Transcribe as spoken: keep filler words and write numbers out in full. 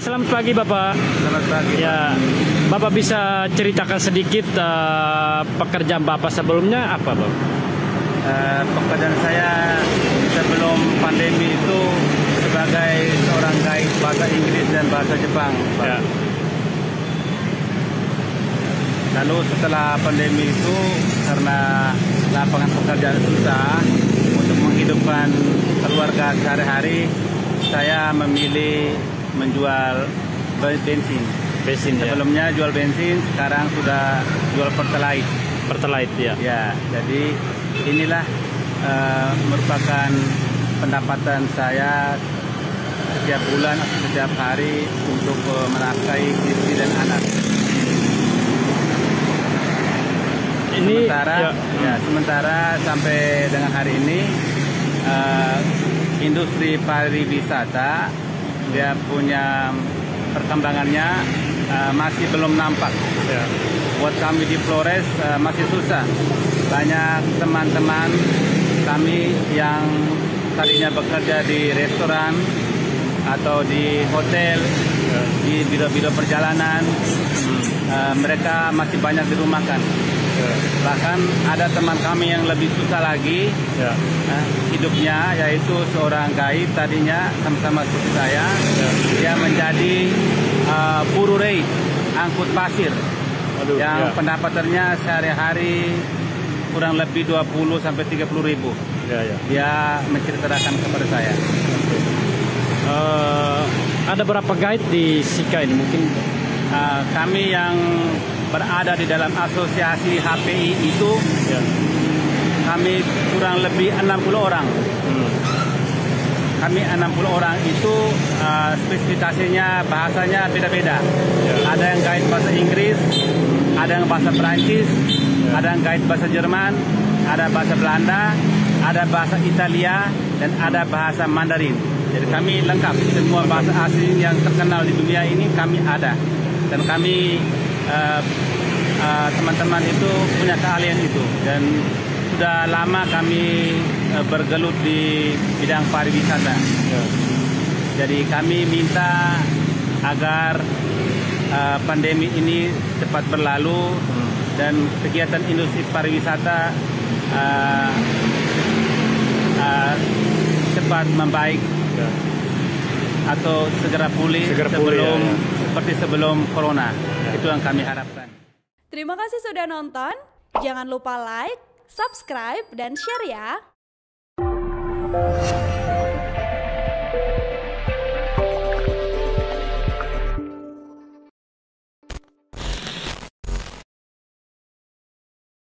Selamat pagi Bapak. Selamat pagi. Ya, Bapak bisa ceritakan sedikit uh, pekerjaan Bapak sebelumnya apa, Bapak? Uh, pekerjaan saya sebelum pandemi itu sebagai seorang guide bahasa Inggris dan bahasa Jepang. Ya. Lalu setelah pandemi itu karena lapangan pekerjaan susah untuk menghidupkan keluarga sehari-hari, saya memilih menjual bensin. Bensin ya. Sebelumnya jual bensin, sekarang sudah jual pertalite. Pertalite ya. Ya, jadi inilah uh, merupakan pendapatan saya setiap bulan atau setiap hari untuk uh, menafkahi istri dan anak. Ini sementara, ya. ya, sementara sampai dengan hari ini uh, industri pariwisata dia punya perkembangannya uh, masih belum nampak. Ya. Buat kami di Flores uh, masih susah. Banyak teman-teman kami yang tadinya bekerja di restoran atau di hotel, ya, di biro-biro perjalanan, hmm. uh, mereka masih banyak dirumahkan. Ya. Bahkan ada teman kami yang lebih susah lagi, ya, uh, hidupnya, yaitu seorang guide tadinya sama-sama seperti saya. Ya. Dia menjadi uh, buruh rei, angkut pasir. Aduh, yang ya, pendapatannya sehari-hari kurang lebih dua puluh sampai tiga puluh ribu. Ya, ya. Dia menceritakan kepada saya. Uh, ada berapa guide di Sika ini mungkin? Uh, kami yang berada di dalam asosiasi H P I itu, ya, kami kurang lebih enam puluh orang. Hmm. Kami enam puluh orang itu uh, spesifikasinya bahasanya beda-beda. Ya. Ada yang guide bahasa Inggris, ada yang bahasa Perancis, ya, ada yang guide bahasa Jerman, ada bahasa Belanda, ada bahasa Italia, dan ada bahasa Mandarin. Jadi kami lengkap, semua bahasa asing yang terkenal di dunia ini kami ada. Dan kami teman-teman uh, uh, itu punya keahlian itu. Dan sudah lama kami uh, bergelut di bidang pariwisata. Ya. Jadi kami minta agar uh, pandemi ini cepat berlalu, hmm, dan kegiatan industri pariwisata uh, uh, cepat membaik, ya, atau segera pulih, segera sebelum pulih, ya, ya. seperti sebelum corona. Ya. Itu yang kami harapkan. Terima kasih sudah nonton. Jangan lupa like, subscribe, dan share ya.